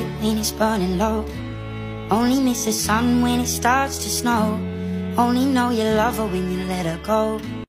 it when it's burning low. Only miss the sun when it starts to snow. Only know you love her when you let her go.